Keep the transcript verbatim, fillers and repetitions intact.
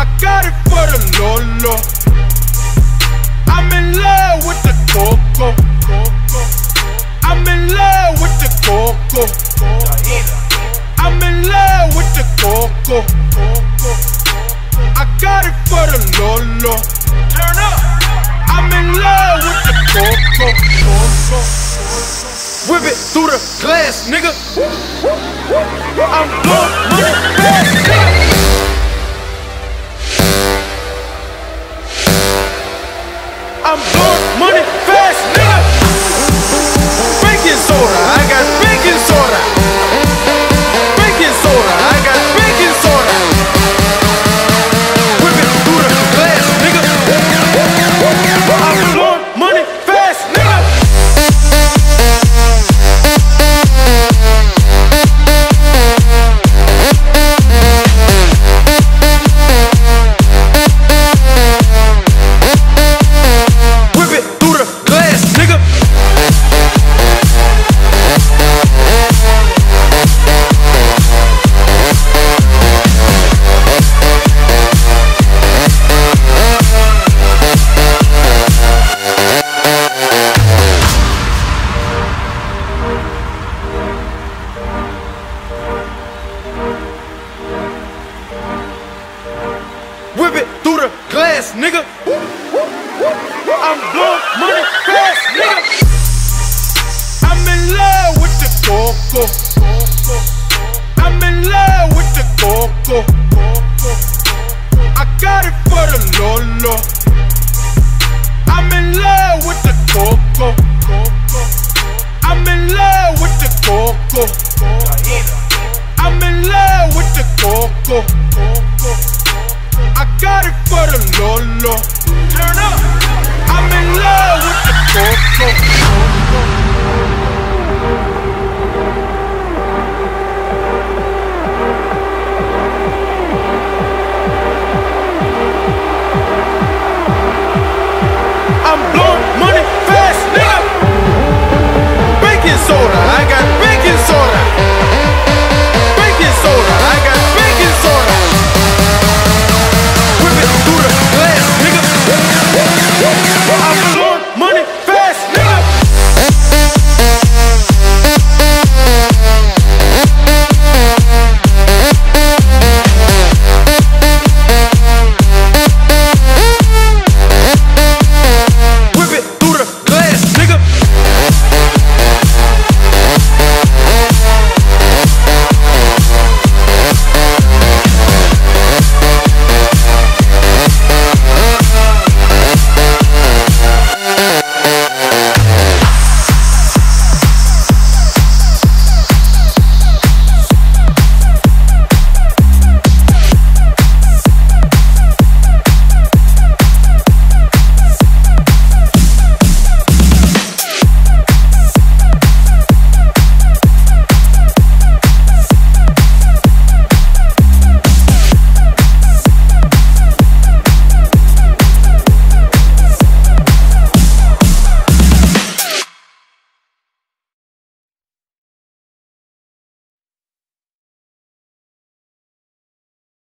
I got it for the Lolo. I'm in love with the coco. I'm in love with the coco. I'm in love with the coco. I got it for the Lolo. Turn up. I'm in love with the coco. Whip it through the glass, nigga. I'm blowing money fast, nigga. I'm blowing money fast, nigga. Baking soda, I got baking soda. Baking soda, I got baking soda. Whip it through the glass, nigga. I'm blowing money fast, nigga. Whip it through the glass, nigga. I'm blowing money fast, nigga. I'm in love with the coco. I'm in love with the coco. I got it for the Lolo. I'm in love with the coco. I'm in love with the coco. I'm in love with the coco. I got it for the Lolo. Turn up. I'm in love with the coco.